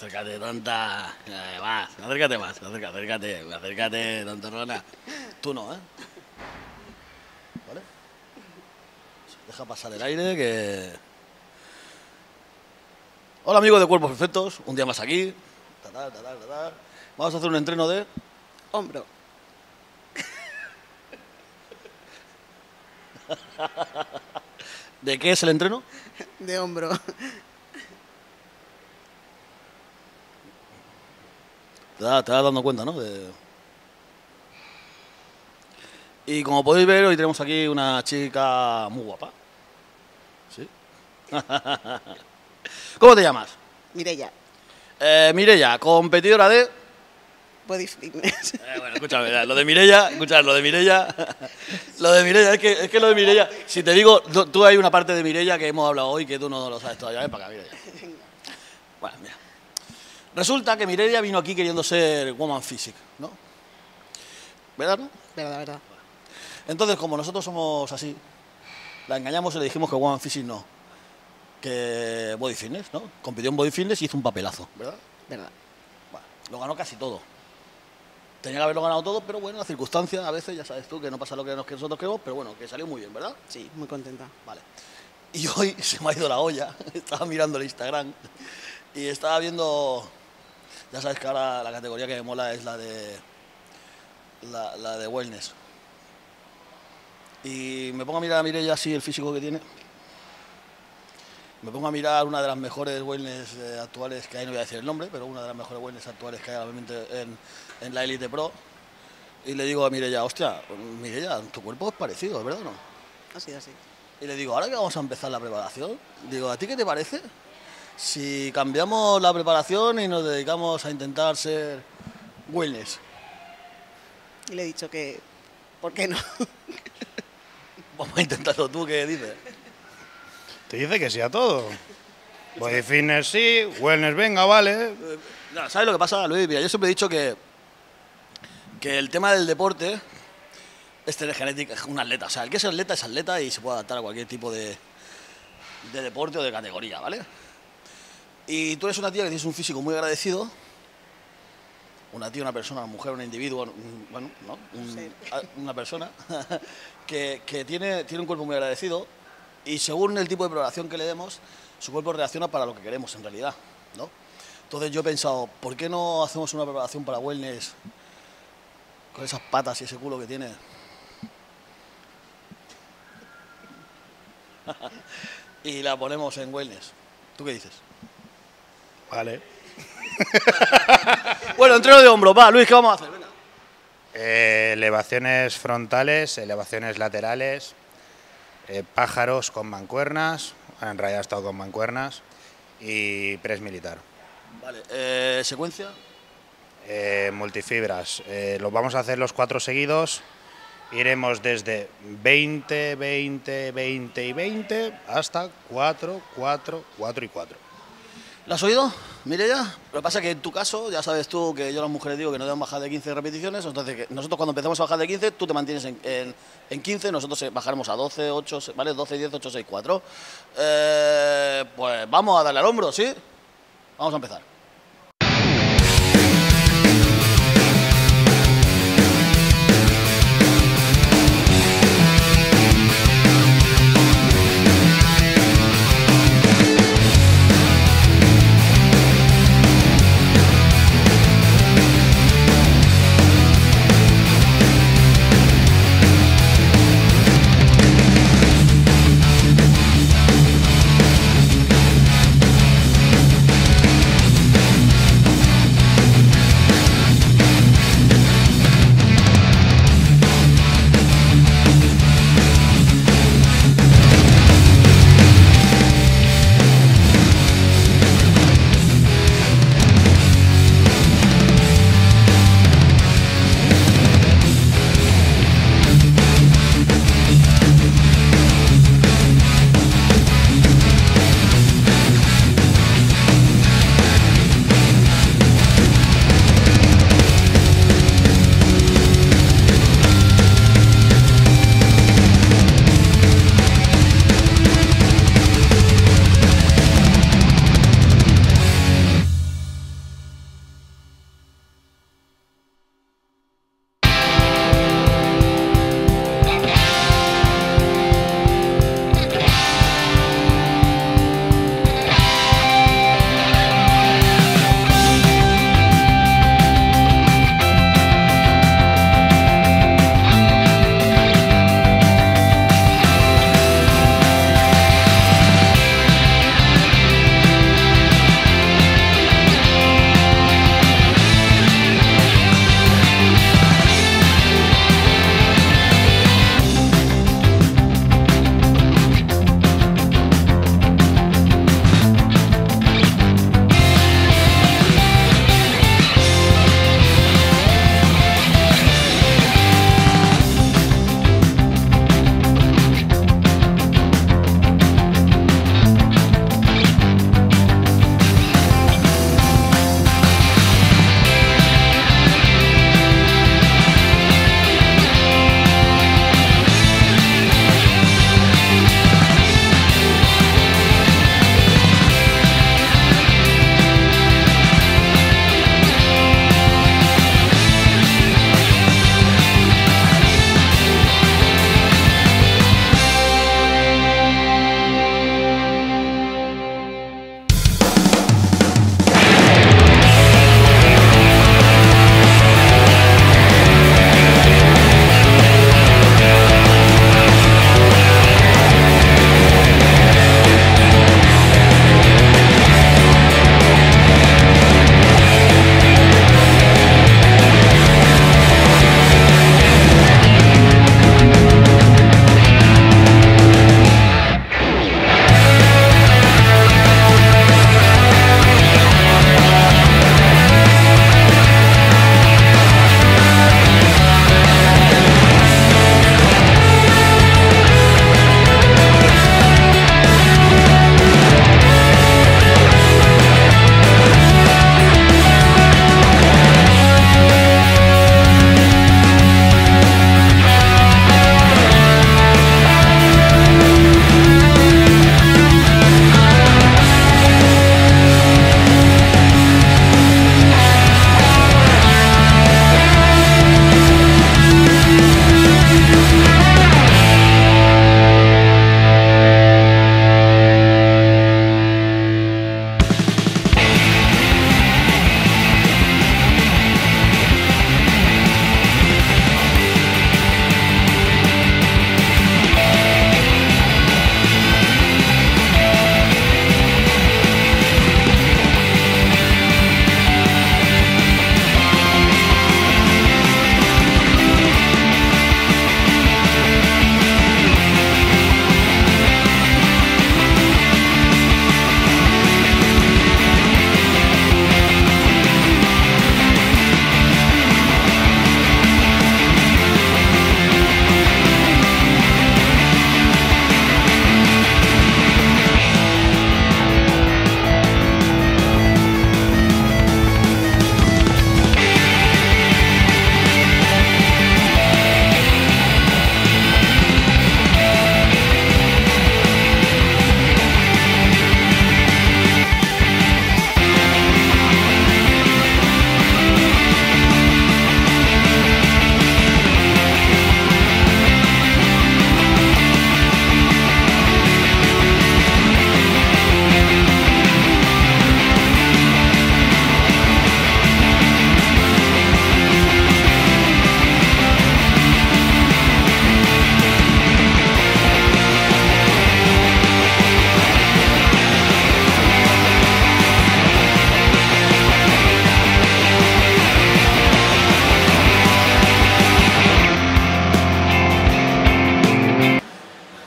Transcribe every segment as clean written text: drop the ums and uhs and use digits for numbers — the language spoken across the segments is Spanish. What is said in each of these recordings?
acércate, tonta. Más, acércate más, acércate, tontorrona. Tú no, ¿eh? ¿Vale? Deja pasar el aire que... Hola amigos de Cuerpos Perfectos, un día más aquí. Vamos a hacer un entreno de... Hombro. ¿De qué es el entreno? De hombro. Te vas dando cuenta, ¿no? Y como podéis ver, hoy tenemos aquí una chica muy guapa. ¿Sí? ¿Cómo te llamas? Mireia. Mireia, competidora de... Body fitness. Bueno, escúchame, lo de Mireia, es que lo de Mireia, si te digo, tú hay una parte de Mireia que hemos hablado hoy que tú no lo sabes todavía. Ven para acá, Mireia. Bueno, mira. Resulta que Mireia vino aquí queriendo ser woman physique, ¿no? ¿Verdad, no? Verdad. Entonces, como nosotros somos así, la engañamos y le dijimos que woman physique no, que body fitness, ¿no? Compitió en body fitness y hizo un papelazo, ¿verdad? Verdad. Bueno, lo ganó casi todo. Tenía que haberlo ganado todo, pero bueno, las circunstancias, a veces, ya sabes tú, que no pasa lo que nosotros queremos, pero bueno, que salió muy bien, ¿verdad? Sí, muy contenta. Vale. Y hoy se me ha ido la olla, estaba mirando el Instagram y estaba viendo, ya sabes que ahora la categoría que me mola es la de wellness. Y me pongo a mirar a Mireia así el físico que tiene. Me pongo a mirar una de las mejores wellness actuales que hay, no voy a decir el nombre, pero una de las mejores wellness actuales que hay obviamente en la Elite Pro. Y le digo a Mireia, hostia, Mireia, tu cuerpo es parecido, ¿verdad o no? Así. Y le digo, ahora que vamos a empezar la preparación, digo, ¿a ti qué te parece si cambiamos la preparación y nos dedicamos a intentar ser wellness? Y le he dicho que... ¿Por qué no? Vamos a intentarlo, ¿tú qué dices? Te dice que sí a todo. Body fitness sí, wellness venga, vale. No, ¿sabes lo que pasa, Luis? Mira, yo siempre he dicho que el tema del deporte es tener genética, un atleta. O sea, el que es atleta y se puede adaptar a cualquier tipo de deporte o de categoría, ¿vale? Y tú eres una tía que tienes un físico muy agradecido. Una tía, una persona, una mujer, un individuo, bueno, ¿no? Una persona que tiene un cuerpo muy agradecido. Y según el tipo de preparación que le demos, su cuerpo reacciona para lo que queremos en realidad, ¿no? Entonces yo he pensado, ¿por qué no hacemos una preparación para wellness con esas patas y ese culo que tiene? Y la ponemos en wellness. ¿Tú qué dices? Vale. Bueno, entreno de hombro. Va, Luis, ¿qué vamos a hacer? Venga. Elevaciones frontales, elevaciones laterales, pájaros con mancuernas, en realidad he estado con mancuernas, y press militar. Vale, ¿secuencia? Multifibras. Los vamos a hacer los 4 seguidos. Iremos desde 20, 20, 20 y 20 hasta 4, 4, 4 y 4. ¿Lo has oído, Mireia? Lo que pasa es que en tu caso, ya sabes tú que yo a las mujeres digo que no deben bajar de 15 repeticiones, entonces que nosotros cuando empezamos a bajar de 15, tú te mantienes en 15, nosotros bajaremos a 12, 8, ¿vale? 12, 10, 8, 6, 4. Pues vamos a darle al hombro, ¿sí? Vamos a empezar.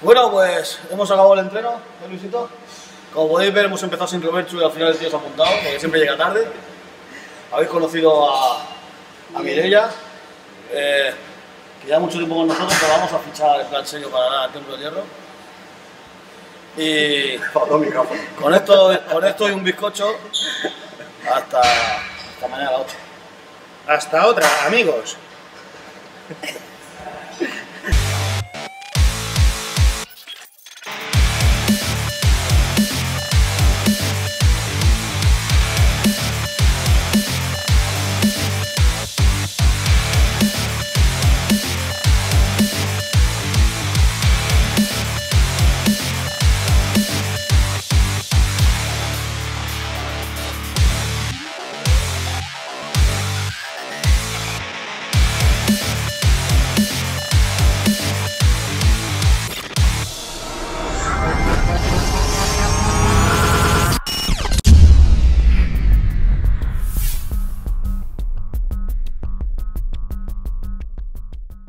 Bueno, pues hemos acabado el entreno, ¿eh, Luisito? Como podéis ver, hemos empezado sin Roberto y al final el tío se ha apuntado, porque siempre llega tarde. Habéis conocido a Mireia, que lleva mucho tiempo con nosotros, pero vamos a fichar en plan serio para dar el Templo del Hierro. Y con esto y un bizcocho, hasta mañana a las 8. Hasta otra, amigos.